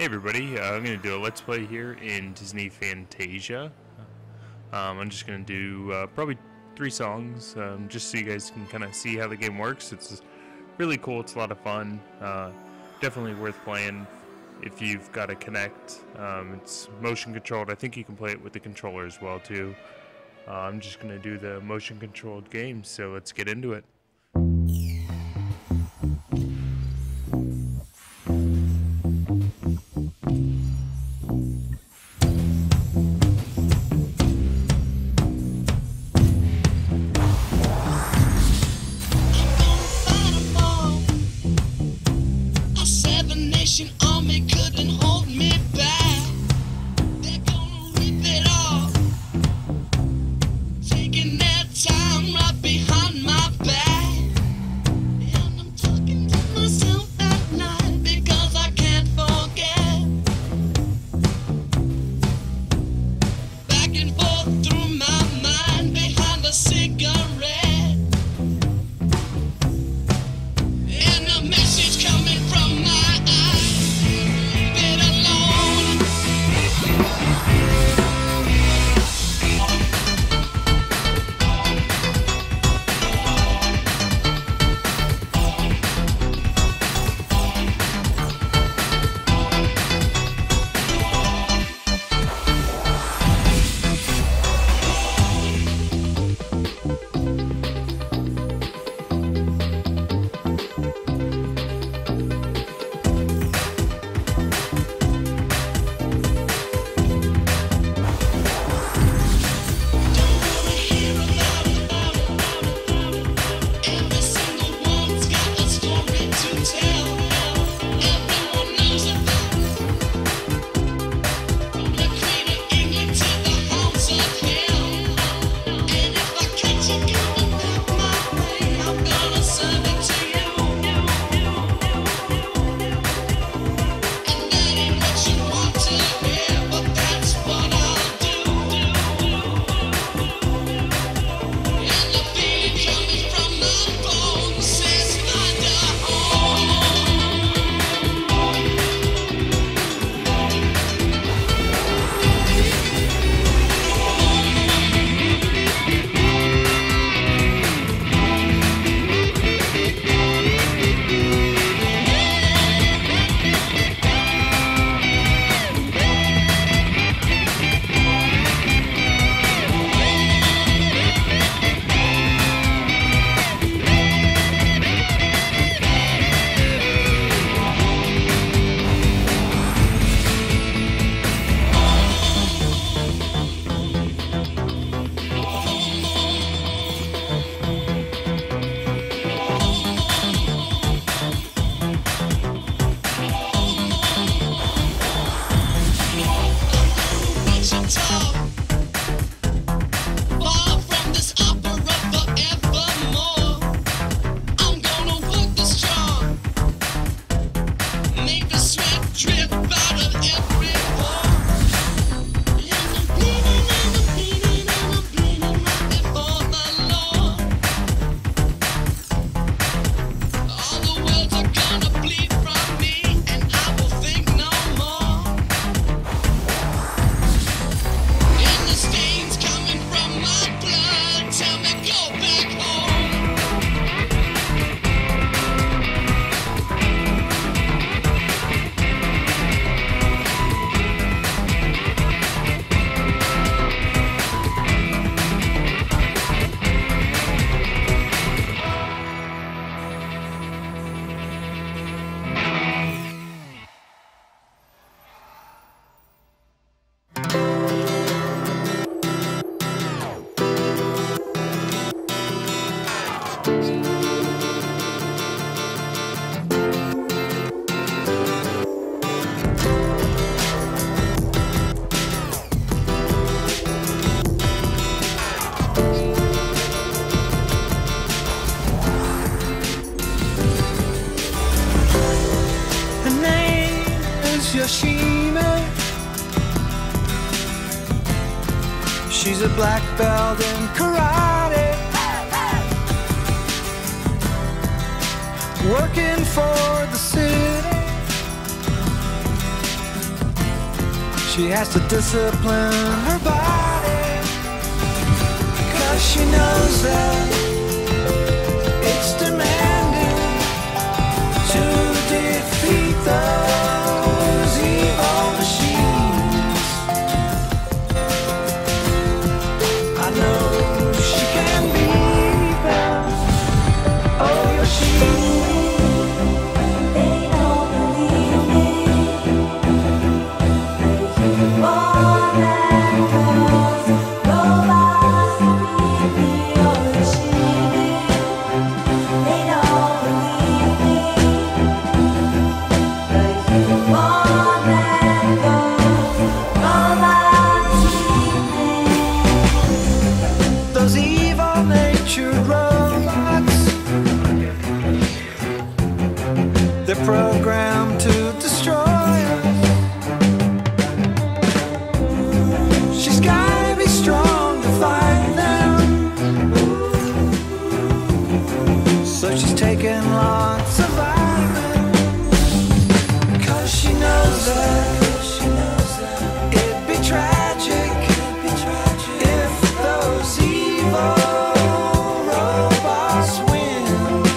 everybody, I'm going to do a Let's Play here in Disney Fantasia. I'm just going to do probably 3 songs, just so you guys can kind of see how the game works. It's really cool, it's a lot of fun, definitely worth playing if you've got a Kinect. It's motion controlled. I think you can play it with the controller as well too. I'm just going to do the motion controlled game, so let's get into it. Army couldn't hold me back. They're gonna rip it off, taking their time right behind my back. And I'm talking to myself at night because I can't forget. Back and forth through my mind behind a cigarette, and a message coming from my Yoshima. She's a black belt in karate, working for the city. She has to discipline her body, 'cause she knows that it's demanding to defeat those evil machines. I know she can beat them. Oh, yes, she those evil-natured robots, they're programmed to destroy us. She's gotta be strong to fight them, so she's taking lots of vitamins, 'cause she knows that it'd be tragic if those evil robots win.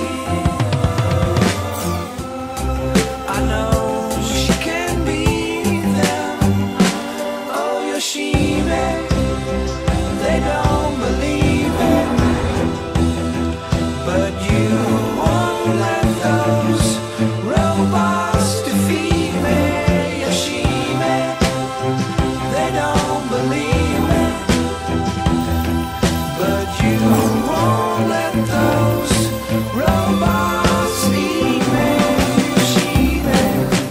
I know she can beat them. Oh, Yoshime, they don't believe it, but you won't let those robots defeat me, Yoshime. They don't believe it, but you won't let those robots eat me, Yoshime.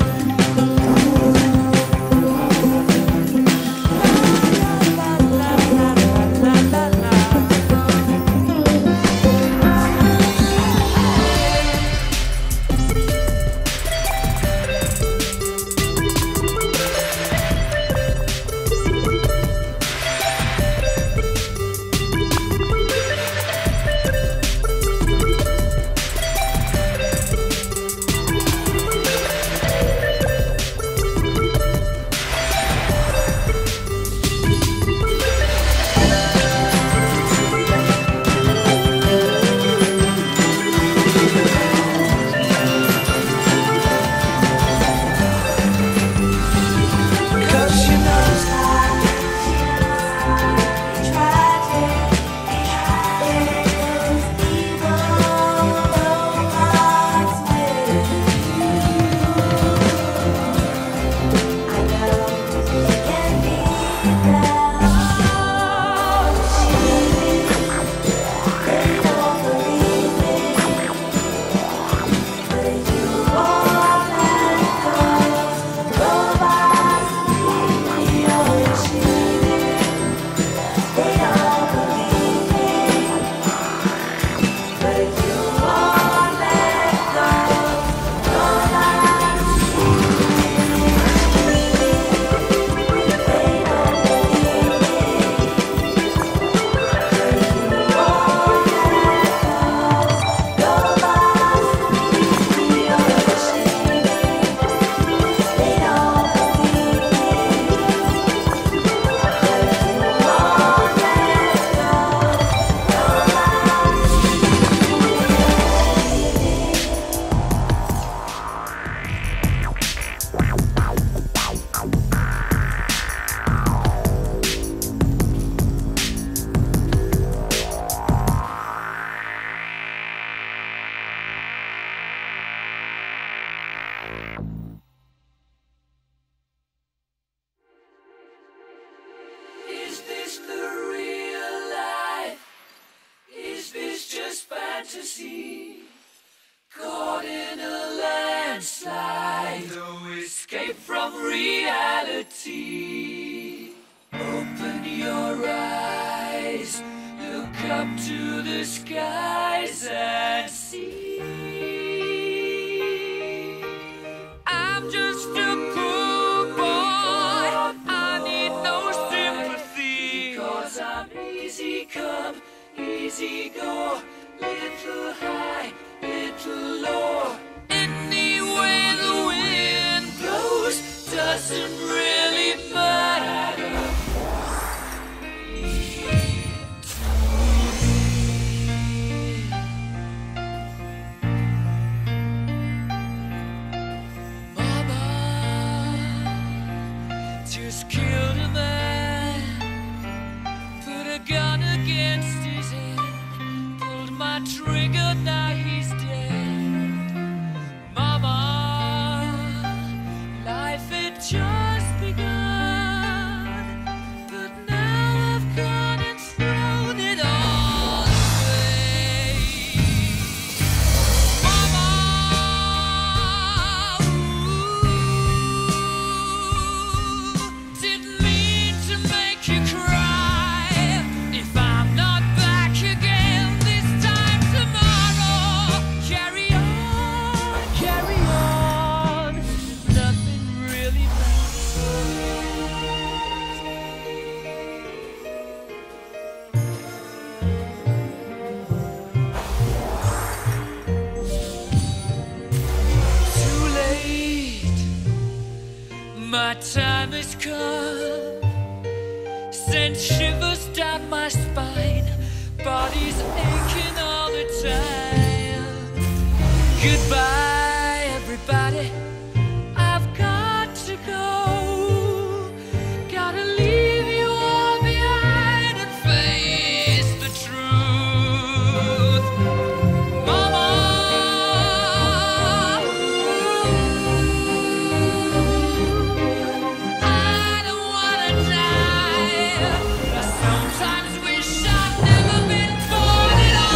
Is this the real life? Is this just fantasy? Caught in a landslide, no escape from reality. Open your eyes, look up to the skies and see. I'm just a cool boy, I need no sympathy, 'cause I'm easy come, easy go, little high, little low. Any way the wind blows doesn't really matter. just killed a man, put a gun against his head, pulled my trigger, now he's dead. Mama, life had just begun, but now I've gone and thrown it all away. Mama, didn't mean to make you cry. If I'm not back again this time tomorrow, carry on, nothing really matters. Too late, my time has come, sent shivers down my spine, body's aching all the time. Goodbye, everybody, I've got to go. Gotta leave you all behind and face the truth. Mama, I don't wanna die. I sometimes wish I'd never been born at all.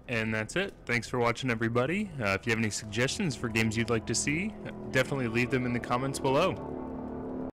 And that's it. Thanks for watching, everybody. If you have any suggestions for games you'd like to see, definitely leave them in the comments below.